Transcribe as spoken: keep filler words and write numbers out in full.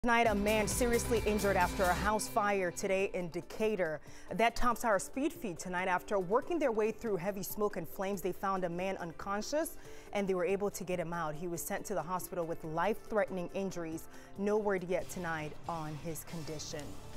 Tonight, a man seriously injured after a house fire today in Decatur. That tops our speed feed tonight. After working their way through heavy smoke and flames, they found a man unconscious and they were able to get him out. He was sent to the hospital with life-threatening injuries. No word yet tonight on his condition.